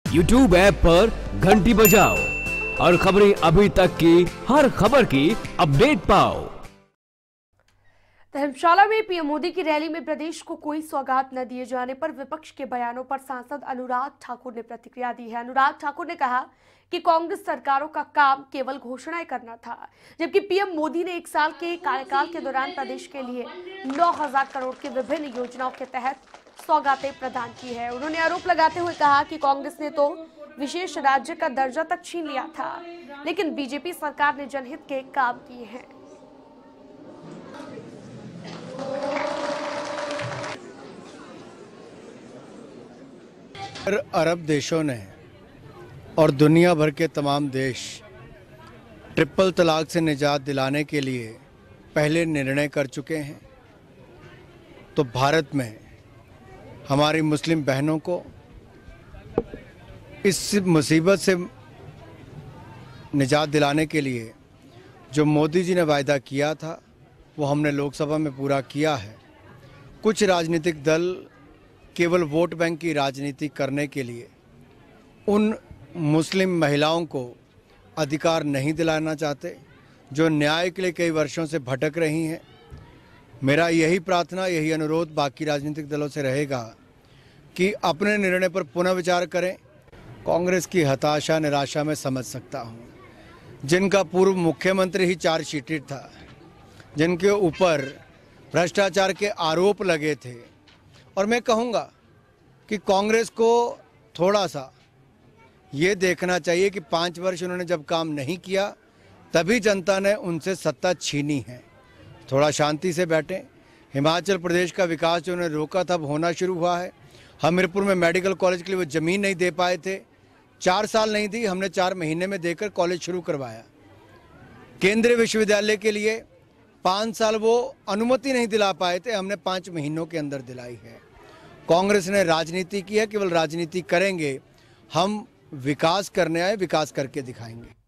YouTube app पर घंटी बजाओ और खबरें अभी तक की हर खबर की अपडेट पाओ। धर्मशाला में पीएम मोदी की रैली में प्रदेश को कोई सौगात न दिए जाने पर विपक्ष के बयानों पर सांसद अनुराग ठाकुर ने प्रतिक्रिया दी है। अनुराग ठाकुर ने कहा कि कांग्रेस सरकारों का काम केवल घोषणाएं करना था, जबकि पीएम मोदी ने 1 साल के कार्यकाल के दौरान प्रदेश के लिए 9,000 करोड़ की विभिन्न योजनाओं के तहत सौगातें प्रदान की है। उन्होंने आरोप लगाते हुए कहा कि कांग्रेस ने तो विशेष राज्य का दर्जा तक छीन लिया था, लेकिन बीजेपी सरकार ने जनहित के काम किए हैं। अरब देशों ने और दुनिया भर के तमाम देश ट्रिपल तलाक से निजात दिलाने के लिए पहले निर्णय कर चुके हैं, तो भारत में हमारी मुस्लिम बहनों को इस मुसीबत से निजात दिलाने के लिए जो मोदी जी ने वायदा किया था वो हमने लोकसभा में पूरा किया है। कुछ राजनीतिक दल केवल वोट बैंक की राजनीति करने के लिए उन मुस्लिम महिलाओं को अधिकार नहीं दिलाना चाहते जो न्याय के लिए कई वर्षों से भटक रही हैं। मेरा यही प्रार्थना, यही अनुरोध बाकी राजनीतिक दलों से रहेगा कि अपने निर्णय पर पुनः विचार करें। कांग्रेस की हताशा निराशा में समझ सकता हूं, जिनका पूर्व मुख्यमंत्री ही चार्जशीटेड था, जिनके ऊपर भ्रष्टाचार के आरोप लगे थे। और मैं कहूँगा कि कांग्रेस को थोड़ा सा ये देखना चाहिए कि 5 वर्ष उन्होंने जब काम नहीं किया तभी जनता ने उनसे सत्ता छीनी है। थोड़ा शांति से बैठें। हिमाचल प्रदेश का विकास जो उन्होंने रोका था, अब होना शुरू हुआ है। हमीरपुर में मेडिकल कॉलेज के लिए वो ज़मीन नहीं दे पाए थे, 4 साल नहीं दी, हमने 4 महीने में देकर कॉलेज शुरू करवाया। केंद्रीय विश्वविद्यालय के लिए 5 साल वो अनुमति नहीं दिला पाए थे, हमने 5 महीनों के अंदर दिलाई है। कांग्रेस ने राजनीति की है, केवल राजनीति करेंगे। हम विकास करने आए, विकास करके दिखाएंगे।